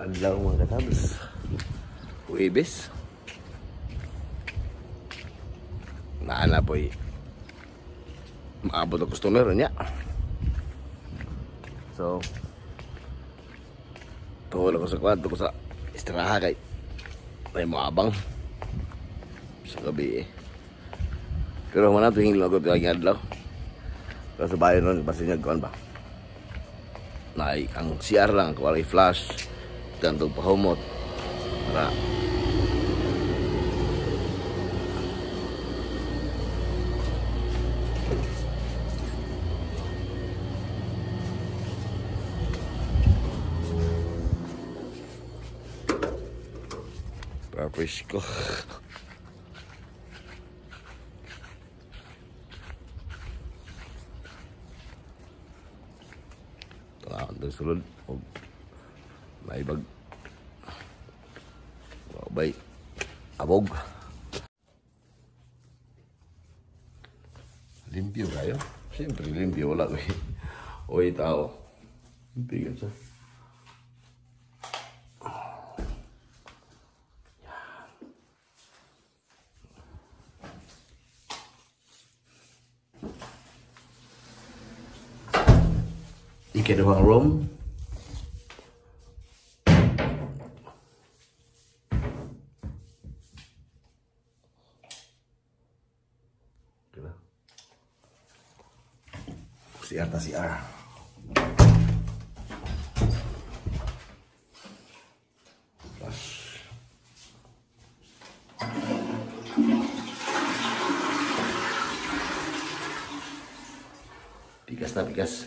Adlaw mga katabs. Huwebes. Naana po maabot ang customer niya. So, tuhol ako sa kwarto ko sa istiraha kay may maabang sa gabi eh. Pero mana tuwing lagot lagi adlaw. Pero sa bayan nun, basta niya gawin ba? Ang CR lang, walay flash. Gantong pahumot. Para purpose ko. Ito sulod. Maibag. Bay. Abog. Limpyo kayo? Siyempre limpyo. Wala ko eh. Oy, tao. Limpyo siya. Ikedawang room. CR ta CR. Flash. Pikas na pikas.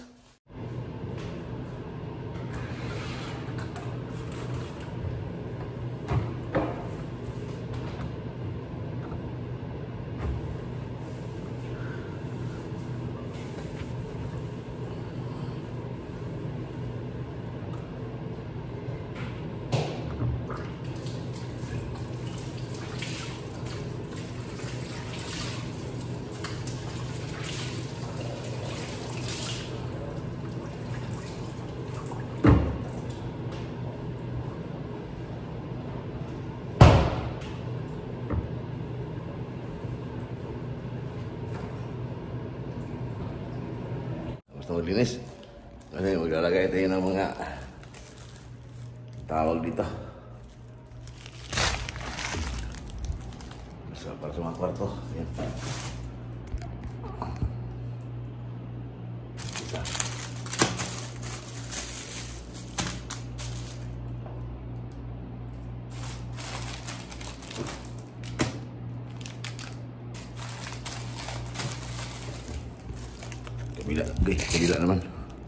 Gusto maglinis kasi maglalagay tayo ng mga tawag dito para sa mga kwarto. Yan. Kabila, kabila naman.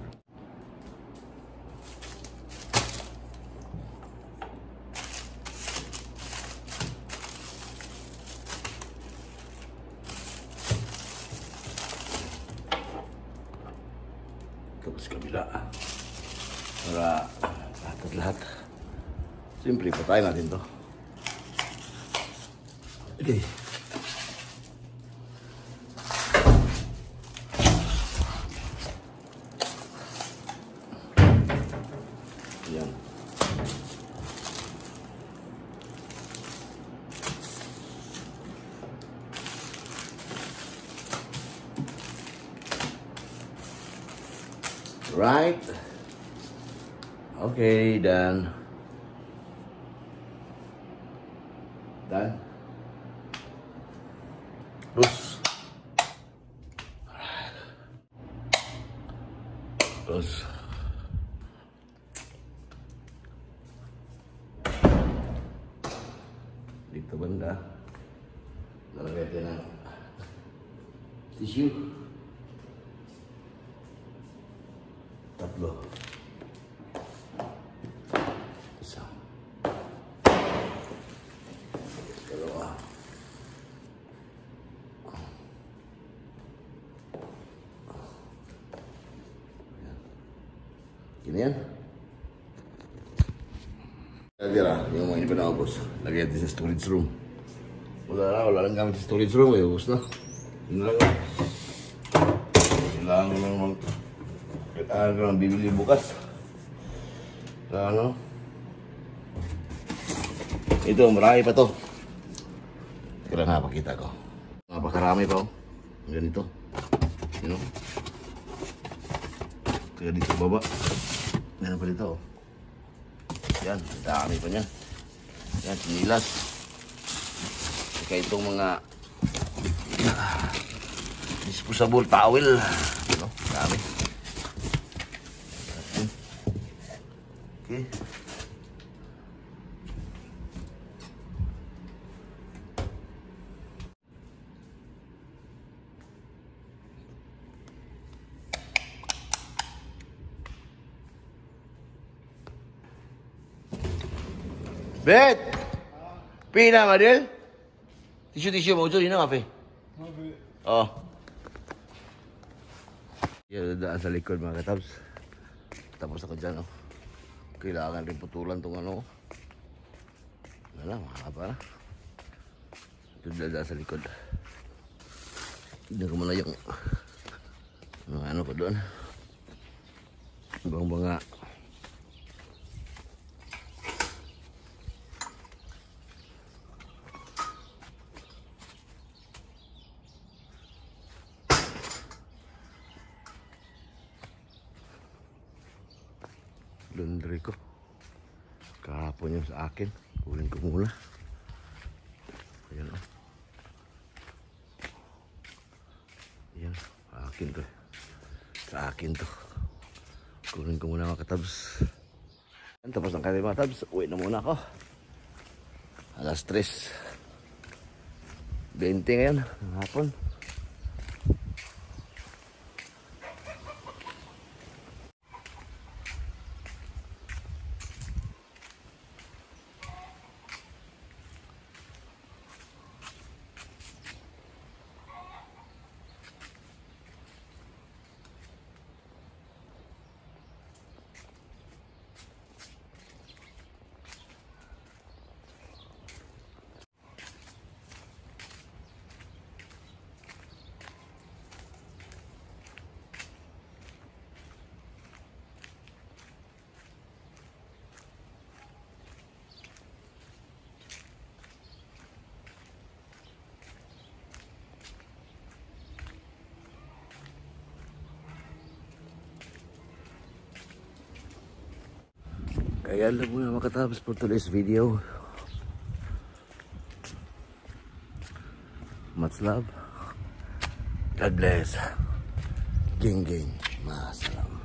Tapos kabila. Para lahat. Siyempre, patayin natin to. Okay. Yan. Right. Okay, done. Done. Terus. Terus. Dito banda. Nalagay din ng tissue. Tatlo. Isa. Dalawa. Gini yan. Tira, yung mga hindi pa naubos. Lagay natin sa storage room. Wala lang gamit sa storage room. Ay, ubos na. Yun lang. Kailangan lang mag... Kailangan ko lang bibili bukas. Ano? Ito, marami pa to. Kailan napakita ko. Napakarami pa, oh. Ganito. You know? Kaya dito baba. Meron pa dito, oh. Yan, dami pa niya. Yan, sinilas. Kaya itong mga disposable towel. Ano? Dami. Okay. Bet! Pina, Madel? Tisu-tisu mo ito, yun na nga, Pe. Oo. Yan, dadaan sa likod, mga katabs. Tapos ako dyan, oh. Kailangan rin putulan itong ano. Wala, makakapa na. Ito dadaan sa likod. Tignan ko muna yung ano ko doon. Ibang mga laundry ko. Kahapon yung sa akin. Kunin ko muna. Ayan, oh. Ayan, akin to. Sa akin to. Kunin ko muna mga katabs. Tapos ng kanil mga tabs. Uwi na muna ako. Alas 3:20 ngayon. Ng hapon. Kaya lang muna makatapos for today's video. Much love. God bless. Ging ging. Masalam.